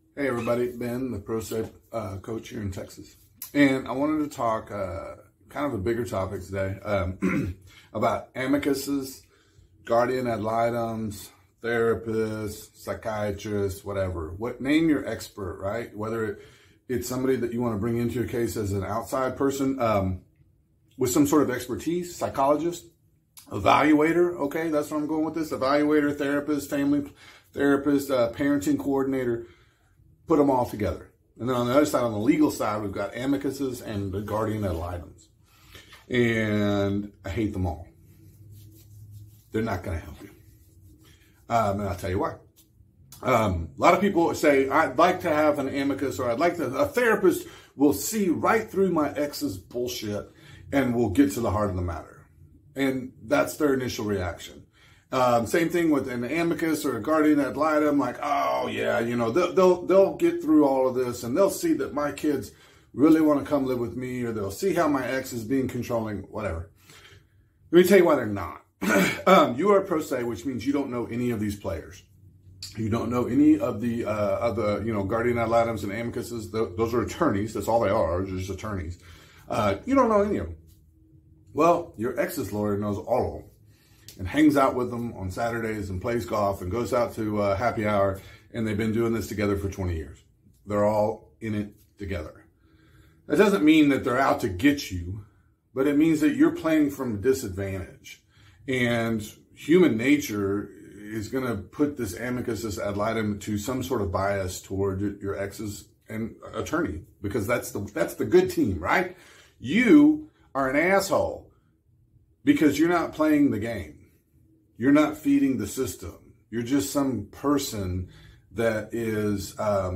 Hey everybody, Ben, the pro se coach here in Texas. And I wanted to talk kind of a bigger topic today about amicuses, guardian ad litems, therapists, psychiatrists, whatever. Name your expert, right? Whether it's somebody that you want to bring into your case as an outside person with some sort of expertise, psychologist, evaluator, okay? That's where I'm going with this. Evaluator, therapist, family therapist, parenting coordinator. Put them all together. And then on the other side, on the legal side, we've got amicuses and the guardian ad litems. And I hate them all. They're not going to help you. And I'll tell you why. A lot of people say, I'd like to have an amicus, or a therapist will see right through my ex's bullshit and will get to the heart of the matter. And that's their initial reaction. Same thing with an amicus or a guardian ad litem, like, oh yeah, you know, they'll get through all of this and they'll see that my kids really want to come live with me, or they'll see how my ex is being controlling, whatever. Let me tell you why they're not. You are pro se, which means you don't know any of these players. You don't know any of the guardian ad litems and amicuses. Those are attorneys. That's all they are, just attorneys. You don't know any of them. Well, your ex's lawyer knows all of them, and hangs out with them on Saturdays and plays golf and goes out to happy hour, and they've been doing this together for 20 years. They're all in it together. That doesn't mean that they're out to get you, but it means that you're playing from a disadvantage. And human nature is going to put this amicus, this ad litem, to some sort of bias toward your ex's and attorney, because that's the good team, right? You are an asshole because you're not playing the game. You're not feeding the system. You're just some person that is,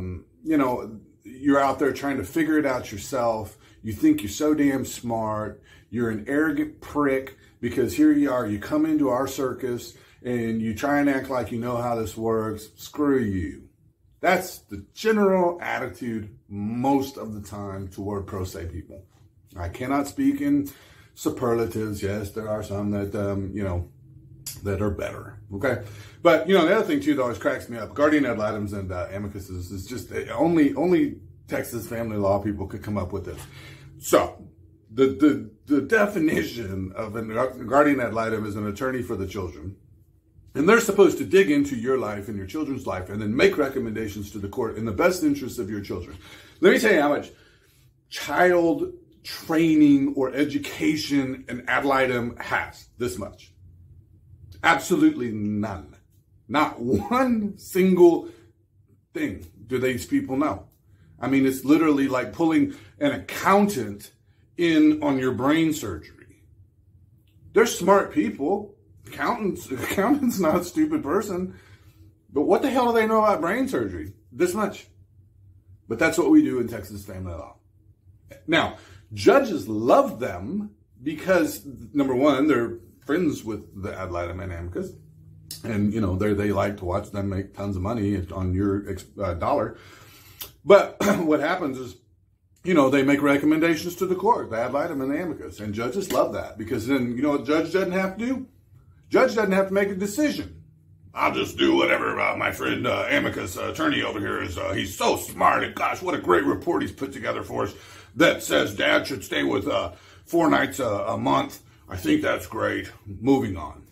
you're out there trying to figure it out yourself. You think you're so damn smart. You're an arrogant prick because here you are. You come into our circus and you try and act like you know how this works. Screw you. That's the general attitude most of the time toward pro se people. I cannot speak in superlatives. Yes, there are some that, that are better, okay? But, the other thing, too, that always cracks me up, guardian ad litems and amicuses is just, only Texas family law people could come up with this. So, the definition of a guardian ad litem is an attorney for the children. And they're supposed to dig into your life and your children's life and then make recommendations to the court in the best interest of your children. Let me tell you how much child training or education an ad litem has. This much. Absolutely none. Not one single thing do these people know. I mean, it's literally like pulling an accountant in on your brain surgery. They're smart people. Accountant's not a stupid person. But what the hell do they know about brain surgery? This much. But that's what we do in Texas family law. Now, judges love them because, number one, they're friends with the ad litem and amicus, and they like to watch them make tons of money on your dollar. But what happens is, they make recommendations to the court, the ad litem and the amicus, and judges love that because then what the judge doesn't have to do? Judge doesn't have to make a decision. I'll just do whatever my friend amicus attorney over here is. He's so smart, and gosh, what a great report he's put together for us that says Dad should stay with 4 nights a month. I think that's great. Moving on.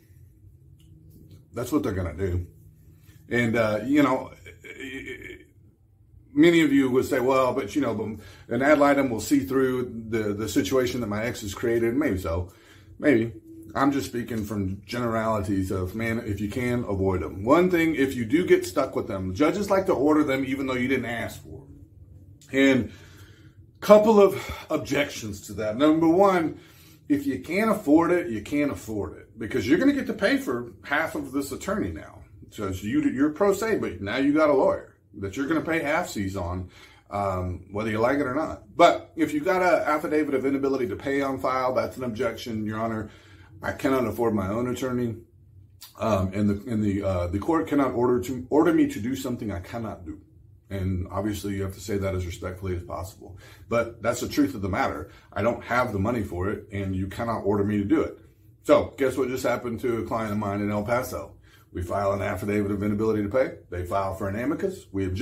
That's what they're going to do. And, many of you would say, well, but, an ad litem will see through the situation that my ex has created. Maybe so. Maybe. I'm just speaking from generalities of, man, if you can, avoid them. One thing, if you do get stuck with them, judges like to order them even though you didn't ask for them. And couple of objections to that. Number one, if you can't afford it, you can't afford it, because you're going to get to pay for half of this attorney now. So you're pro se, but now you got a lawyer that you're going to pay half-seas on, whether you like it or not. But if you've got an affidavit of inability to pay on file, that's an objection, Your Honor. I cannot afford my own attorney, and the court cannot order me to do something I cannot do. And obviously you have to say that as respectfully as possible. But that's the truth of the matter. I don't have the money for it, and you cannot order me to do it. So guess what just happened to a client of mine in El Paso? We file an affidavit of inability to pay. They file for an amicus. We object.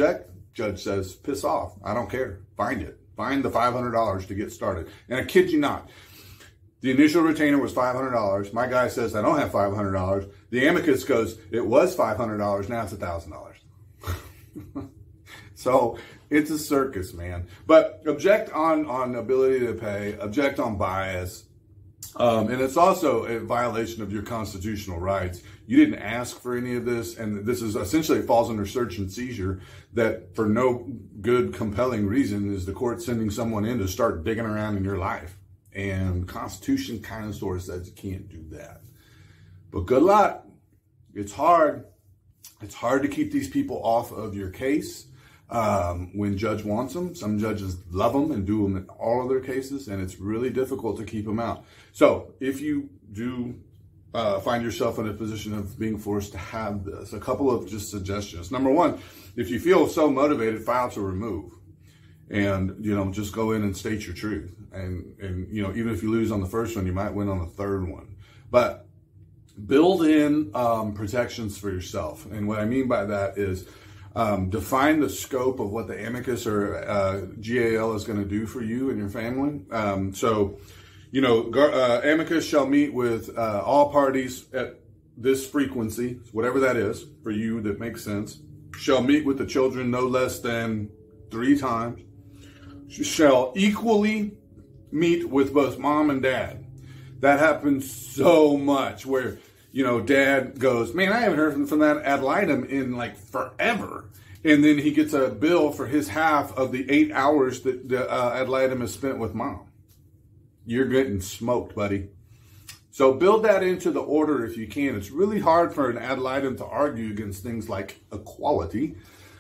Judge says, piss off. I don't care. Find it. Find the $500 to get started. And I kid you not, the initial retainer was $500. My guy says, I don't have $500. The amicus goes, it was $500. Now it's $1,000. So it's a circus, man. But object on ability to pay, object on bias. And it's also a violation of your constitutional rights. You didn't ask for any of this, and this is essentially, it falls under search and seizure, that for no good, compelling reason is the court sending someone in to start digging around in your life. And Constitution kind of sort of says you can't do that. But good luck. It's hard. It's hard to keep these people off of your case when judge wants them. Some judges love them and do them in all of their cases, and it's really difficult to keep them out. So if you do find yourself in a position of being forced to have this, a couple of just suggestions. Number one, if you feel so motivated, file to remove. And, just go in and state your truth. And even if you lose on the first one, you might win on the third one. But build in protections for yourself. And what I mean by that is define the scope of what the amicus or GAL is going to do for you and your family. Amicus shall meet with all parties at this frequency, whatever that is for you that makes sense. Shall meet with the children no less than 3 times. Shall equally meet with both mom and dad. That happens so much where, dad goes, man, I haven't heard from that ad litem in like forever. And then he gets a bill for his half of the 8 hours that the ad litem has spent with mom. You're getting smoked, buddy. So build that into the order if you can. It's really hard for an ad litem to argue against things like equality.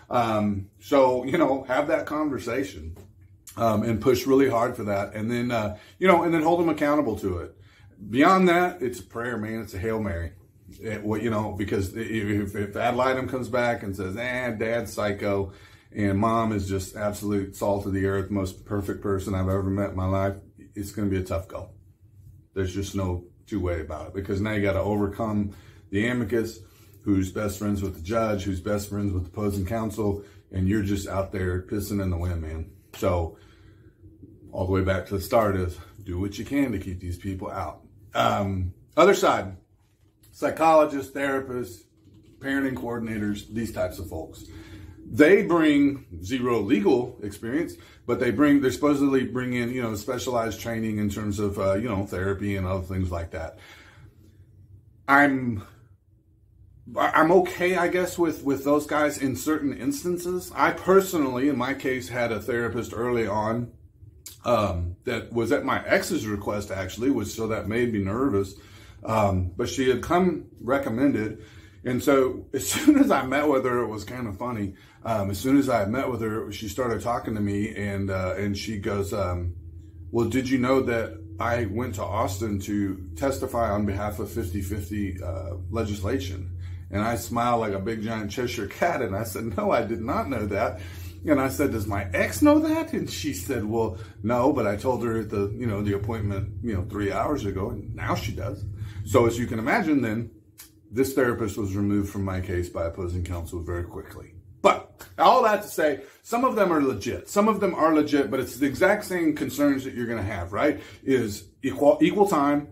Have that conversation. And push really hard for that. And then, and then hold them accountable to it. Beyond that, it's a prayer, man. It's a Hail Mary. Because if ad litem comes back and says, dad's psycho and mom is just absolute salt of the earth, most perfect person I've ever met in my life, it's going to be a tough go. There's just no two way about it, because now you got to overcome the amicus, who's best friends with the judge, who's best friends with the opposing counsel, and you're just out there pissing in the wind, man. So all the way back to the start is do what you can to keep these people out. Other side, psychologists, therapists, parenting coordinators, these types of folks. They bring zero legal experience, but they supposedly bring in, specialized training in terms of, therapy and other things like that. I'm okay, I guess, with those guys in certain instances. I personally, in my case, had a therapist early on that was at my ex's request, actually, so that made me nervous. But she had come recommended. And so as soon as I met with her, it was kind of funny. As soon as I met with her, she started talking to me, and she goes, well, did you know that I went to Austin to testify on behalf of 50-50 legislation? And I smiled like a big giant Cheshire cat, and I said, no, I did not know that. And I said, does my ex know that? And she said, well, no, but I told her at the appointment, 3 hours ago, and now she does. So as you can imagine, then, this therapist was removed from my case by opposing counsel very quickly. But all that to say, some of them are legit. Some of them are legit, but it's the exact same concerns that you're going to have, right? Is equal time,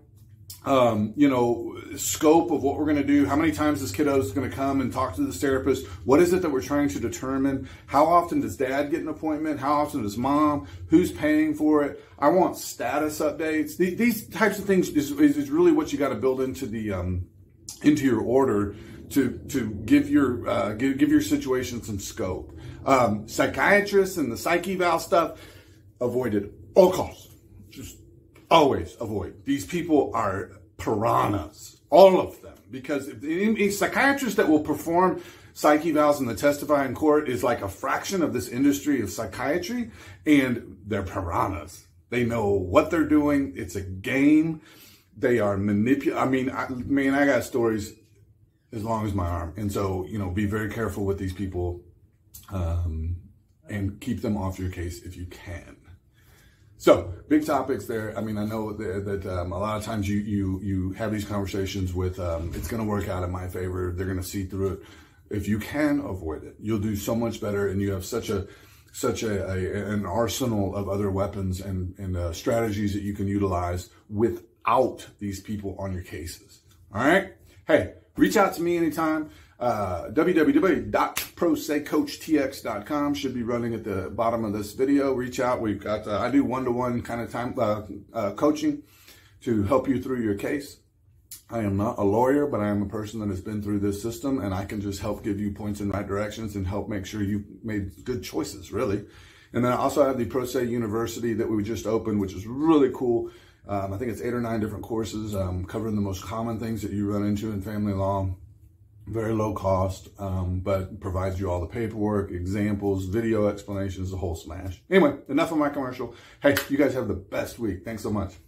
scope of what we're going to do. How many times this kiddo is going to come and talk to this therapist? What is it that we're trying to determine? How often does dad get an appointment? How often does mom? Who's paying for it? I want status updates. These types of things is really what you got to build into the, into your order to give your situation some scope. Psychiatrists and the psych eval stuff, avoid it at all costs. Just always avoid. These people are piranhas, all of them, because a psychiatrist that will perform psych evals and the testify in court is like a fraction of this industry of psychiatry, and they're piranhas. They know what they're doing. It's a game. They are manipulating. I got stories as long as my arm. And so, be very careful with these people, and keep them off your case if you can. So big topics there. I know that a lot of times you have these conversations with, it's going to work out in my favor. They're going to see through it. if you can avoid it, you'll do so much better, and you have such an arsenal of other weapons and strategies that you can utilize without these people on your cases. All right. Hey, reach out to me anytime. www.prosecoachtx.com should be running at the bottom of this video. Reach out. We've got, I do one-to-one kind of time coaching to help you through your case. I am not a lawyer, but I am a person that has been through this system, and I can just help give you points in right directions and help make sure you made good choices, really. And then I also have the Pro Se University that we just opened, which is really cool. I think it's 8 or 9 different courses covering the most common things that you run into in family law. Very low cost, but provides you all the paperwork, examples, video explanations, the whole smash. Anyway, enough of my commercial. Hey, you guys have the best week. Thanks so much.